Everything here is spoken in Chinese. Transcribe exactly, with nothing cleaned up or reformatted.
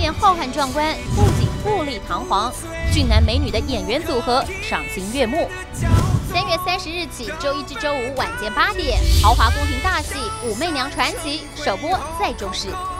面浩瀚壮观，不仅富丽堂皇，俊男美女的演员组合赏心悦目。三月三十日起，周一至周五晚间八点，豪华宫廷大戏《武媚娘传奇》首播在中视。